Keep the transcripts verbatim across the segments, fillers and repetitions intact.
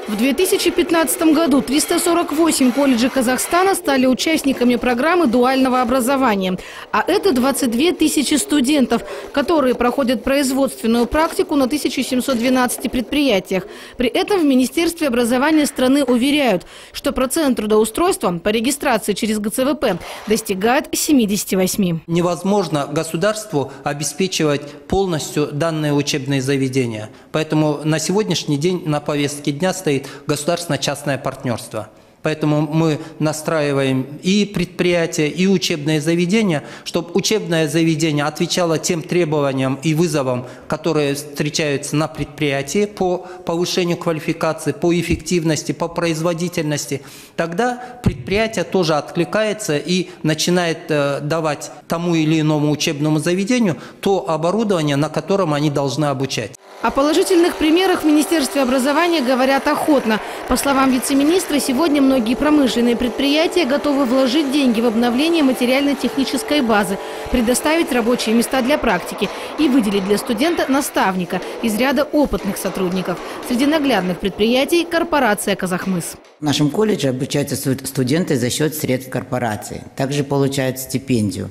В две тысячи пятнадцатом году триста сорок восемь колледжей Казахстана стали участниками программы дуального образования. А это двадцать две тысячи студентов, которые проходят производственную практику на тысяча семьсот двенадцати предприятиях. При этом в Министерстве образования страны уверяют, что процент трудоустройства по регистрации через гэ цэ вэ пэ достигает семидесяти восьми. Невозможно государству обеспечивать полностью данные учебные заведения. Поэтому на сегодняшний день на повестке дня стоит государственно-частное партнерство. Поэтому мы настраиваем и предприятия, и учебные заведения, чтобы учебное заведение отвечало тем требованиям и вызовам, которые встречаются на предприятии по повышению квалификации, по эффективности, по производительности. Тогда предприятие тоже откликается и начинает э, давать тому или иному учебному заведению то оборудование, на котором они должны обучать. О положительных примерах в Министерстве образования говорят охотно. По словам вице-министра, сегодня многие промышленные предприятия готовы вложить деньги в обновление материально-технической базы, предоставить рабочие места для практики и выделить для студента наставника из ряда опытных сотрудников. Среди наглядных предприятий – корпорация «Казахмыс». В нашем колледже обучаются студенты за счет средств корпорации. Также получают стипендию.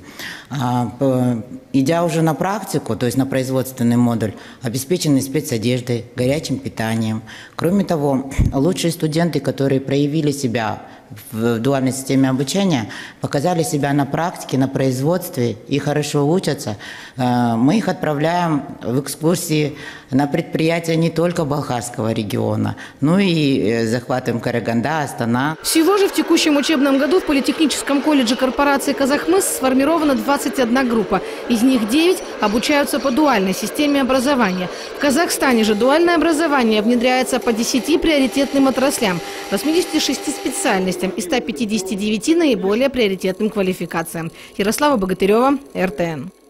Идя уже на практику, то есть на производственный модуль, обеспечены спецодеждой, горячим питанием. Кроме того, лучшие студенты, которые проявили себя в дуальной системе обучения, показали себя на практике, на производстве и хорошо учатся, мы их отправляем в экскурсии на предприятия не только Балхашского региона, но и захватываем Караганда, Астана. Всего же в текущем учебном году в Политехническом колледже корпорации «Казахмыс» сформирована двадцать одна группа. Из них девять обучаются по дуальной системе образования. В Казахстане же дуальное образование внедряется по десяти приоритетным отраслям, восьмидесяти шести специальностям и ста пятидесяти девяти наиболее приоритетным квалификациям. Ярослава Богатырева, эр тэ эн.